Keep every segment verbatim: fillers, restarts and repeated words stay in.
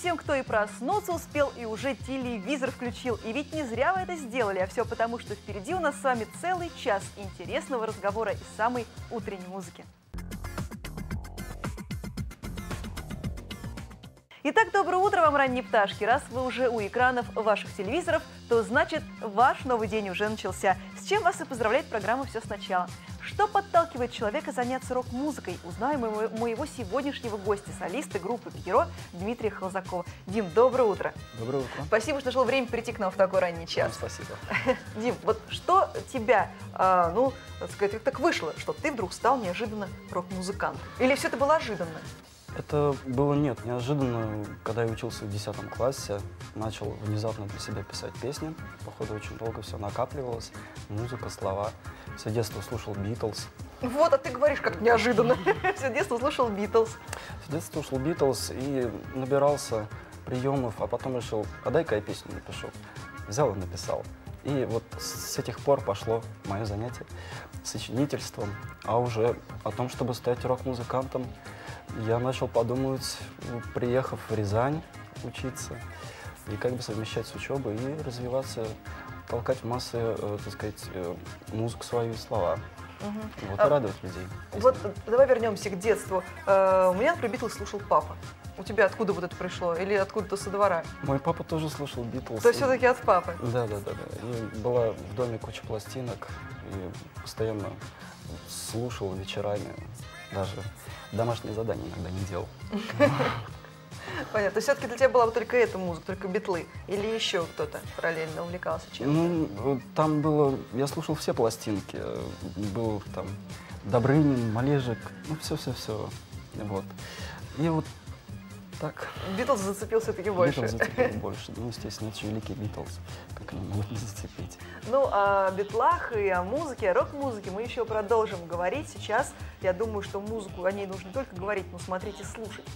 всем, кто и проснуться успел, и уже телевизор включил. И ведь не зря вы это сделали, а все потому, что впереди у нас с вами целый час интересного разговора из самой утренней музыки. Итак, доброе утро вам, ранние пташки. Раз вы уже у экранов ваших телевизоров, то значит, ваш новый день уже начался. С чем вас и поздравляет программа «Все сначала». Что подталкивает человека заняться рок-музыкой? Узнаем у моего сегодняшнего гостя, солиста группы «Пьеро» Дмитрия Холзакова. Дим, доброе утро. Доброе утро. Спасибо, что нашло время прийти к нам в такой ранний час. Вам спасибо. Дим, вот что тебя, а, ну, так сказать, так вышло, что ты вдруг стал неожиданно рок-музыкантом? Или все это было ожиданно? Это было, нет, неожиданно, когда я учился в десятом классе, начал внезапно для себя писать песни. Походу, очень долго все накапливалось, музыка, слова. Все детство слушал Битлз. Вот, а ты говоришь как неожиданно. Все детство слушал Битлз. Все детство слушал Битлз и набирался приемов, а потом решил, а дай-ка я песню напишу. Взял и написал. И вот с этих пор пошло мое занятие сочинительством. А уже о том, чтобы стать рок-музыкантом, я начал подумывать, приехав в Рязань учиться, и как бы совмещать с учебой и развиваться, толкать в массы, э, так сказать, э, музыку свою и слова. Угу. Вот, а, и радовать людей. Вот давай вернемся к детству. Э, у меня, например, Битлз слушал папа. У тебя откуда вот это пришло? Или откуда-то со двора? Мой папа тоже слушал Битлз. То есть все-таки от папы? Да, да, да, да. И была в доме куча пластинок, и постоянно слушал вечерами, даже домашние задания иногда не делал. Понятно. То есть все-таки для тебя была только эта музыка, только битлы? Или еще кто-то параллельно увлекался чем-то? Ну, там было... Я слушал все пластинки. Был там Добрынин, Малежик, ну, все-все-все. Вот. И вот так. Битлз зацепил все-таки больше. Битлз зацепил больше. Ну, естественно, это же великий Битлз. Как они могут не зацепить? Ну, о битлах и о музыке, о рок-музыке мы еще продолжим говорить. Сейчас, я думаю, что музыку, о ней нужно не только говорить, но смотреть и слушать.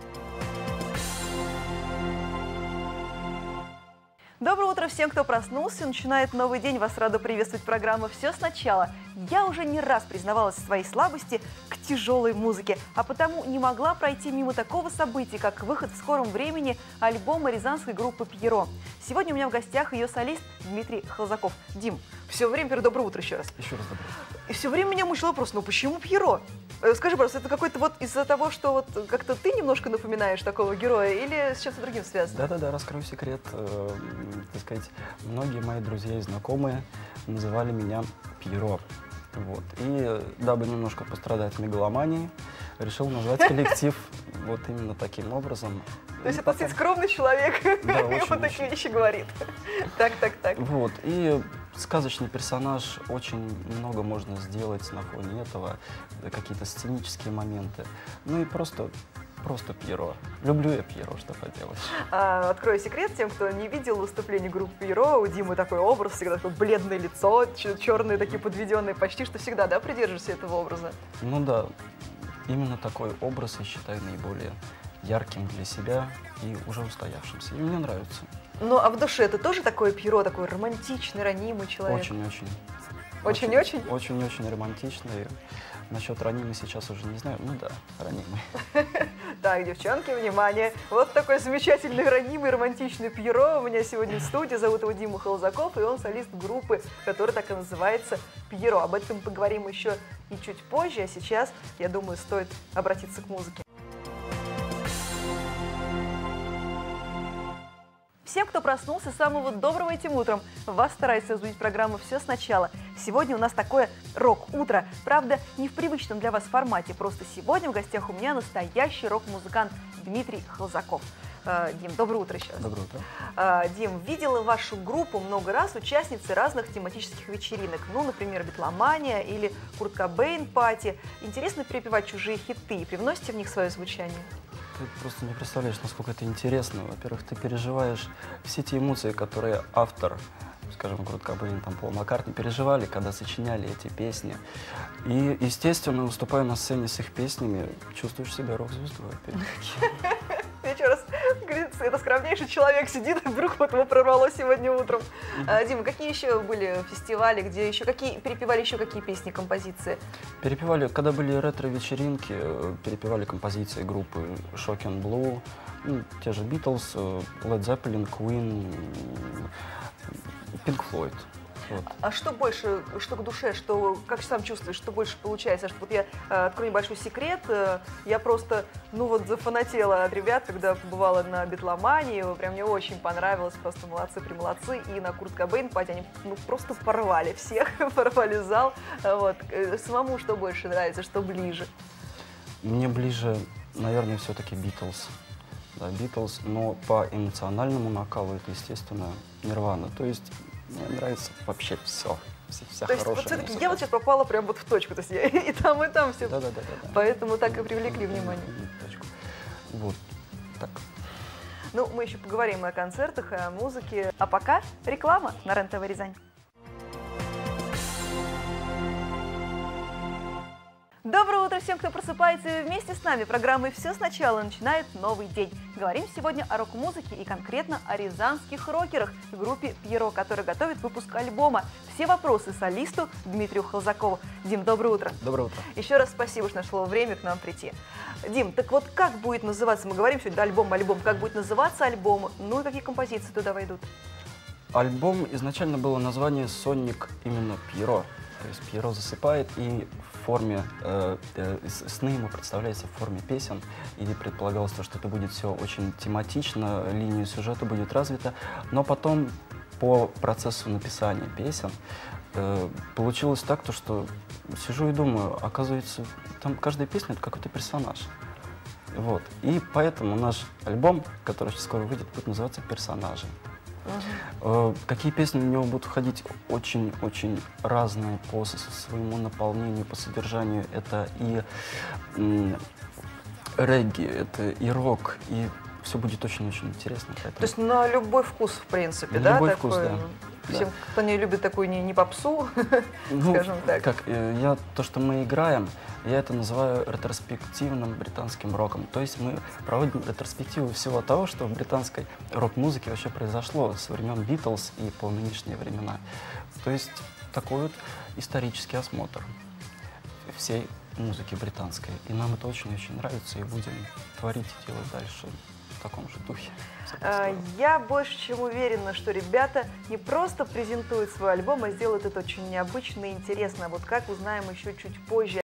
Доброе утро всем, кто проснулся. Начинает новый день. Вас рада приветствовать программа «Все сначала». Я уже не раз признавалась в своей слабости к тяжелой музыке, а потому не могла пройти мимо такого события, как выход в скором времени альбома рязанской группы «Пьеро». Сегодня у меня в гостях ее солист Дмитрий Холзаков. Дим, все время перед доброе утро еще раз. Еще раз доброе утро. И все время меня мучил вопрос, ну почему «Пьеро»? Скажи, пожалуйста, это какой-то вот из-за того, что вот как-то ты немножко напоминаешь такого героя, или с чем-то другим связано? Да-да-да, раскрою секрет. Э, так сказать, многие мои друзья и знакомые называли меня Пьеро. Вот. И дабы немножко пострадать мегаломанией, решил назвать коллектив вот именно таким образом. То есть это ты скромный человек, да, и вот такие вещи говорит. Так, так, так. Вот. И сказочный персонаж, очень много можно сделать на фоне этого, какие-то сценические моменты. Ну и просто, просто Пьеро. Люблю я Пьеро, что поделать. А, открою секрет тем, кто не видел выступление группы Пьеро. У Димы такой образ, всегда такое бледное лицо, черные такие подведенные, почти что всегда, да, придерживаешься этого образа? Ну да, именно такой образ я считаю наиболее ярким для себя и уже устоявшимся. И мне нравится. Ну, а в душе ты тоже такой Пьеро, такой романтичный, ранимый человек? Очень-очень. Очень-очень? Очень-очень романтичный. Насчет ранимый сейчас уже не знаю. Ну да, ранимый. Так, девчонки, внимание. Вот такой замечательный, ранимый, романтичный Пьеро у меня сегодня в студии. Зовут его Дима Холзаков, и он солист группы, которая так и называется «Пьеро». Об этом поговорим еще и чуть позже, а сейчас, я думаю, стоит обратиться к музыке. Всем, кто проснулся, самого доброго этим утром. Вас старается разбудить программа «Все сначала». Сегодня у нас такое рок-утро. Правда, не в привычном для вас формате. Просто сегодня в гостях у меня настоящий рок-музыкант Дмитрий Холзаков. Дим, доброе утро еще раз. Доброе утро. Дим, видела вашу группу много раз участницей разных тематических вечеринок. Ну, например, «Битломания» или «Курт Кобейн пати». Интересно перепевать чужие хиты и привносите в них свое звучание? Ты просто не представляешь, насколько это интересно. Во-первых, ты переживаешь все те эмоции, которые автор, скажем, Курт Кобейн, там, Пол Маккартни переживали, когда сочиняли эти песни. И, естественно, выступая на сцене с их песнями, чувствуешь себя рок-звездой. Еще раз, это скромнейший человек сидит, и вдруг вот его прорвало сегодня утром. А, Дима, какие еще были фестивали, где еще, какие, перепевали еще какие песни, композиции? Перепевали, когда были ретро-вечеринки, перепевали композиции группы Shocking Blue, ну, те же Beatles, Led Zeppelin, Queen, Pink Floyd. Вот. А что больше, что к душе, что, как сам чувствуешь, что больше получается? Что вот я э, открою небольшой секрет, э, я просто, ну вот зафанатела от ребят, когда побывала на Битломании, прям мне очень понравилось, просто молодцы-примолодцы, и на Курт Кобейн пати они ну, просто порвали всех, порвали зал. Вот. Самому что больше нравится, что ближе? Мне ближе, наверное, все-таки Beatles. Да, Beatles, но по эмоциональному накалу это, естественно, Нирвана. То есть мне нравится вообще все, вся, вся то есть, хорошая вот музыка. Я вот сейчас попала прям вот в точку, то есть я и там, и там все. Да, да, да, да, да. Поэтому так и привлекли внимание. Точку. Вот так. Ну, мы еще поговорим о концертах, о музыке. А пока реклама на РЕН-ТВ Рязань. Доброе утро всем, кто просыпается вместе с нами. Программой «Все сначала» начинает новый день. Говорим сегодня о рок-музыке и конкретно о рязанских рокерах, группе «Пьеро», которая готовит выпуск альбома. Все вопросы солисту Дмитрию Халзакову. Дим, доброе утро. Доброе утро. Еще раз спасибо, что нашло время к нам прийти. Дим, так вот как будет называться, мы говорим сегодня альбом, альбом, как будет называться альбом, ну и какие композиции туда войдут? Альбом изначально было название «Сонник именно Пьеро». То есть Пьеро засыпает, и в форме, э, э, сны ему представляются в форме песен, и предполагалось, что это будет все очень тематично, линия сюжета будет развита, но потом по процессу написания песен э, получилось так, то, что сижу и думаю, оказывается, там каждая песня — это какой-то персонаж. Вот. И поэтому наш альбом, который скоро выйдет, будет называться «Персонажи». Uh-huh. Какие песни в него будут входить? Очень-очень разные по своему наполнению, по содержанию. Это и м, регги, это и рок, и все будет очень-очень интересно. Поэтому... То есть на любой вкус, в принципе, на да? любой такой, вкус, да. Всем, да. кто не любит такую не, не попсу, ну, скажем так. Как, я, то, что мы играем, я это называю ретроспективным британским роком. То есть мы проводим ретроспективу всего того, что в британской рок-музыке вообще произошло со времен Битлз и по нынешние времена. То есть такой вот исторический осмотр всей музыки британской. И нам это очень-очень нравится, и будем творить и делать дальше в таком же духе. Я больше чем уверена, что ребята не просто презентуют свой альбом, а сделают это очень необычно и интересно. Вот как узнаем еще чуть позже.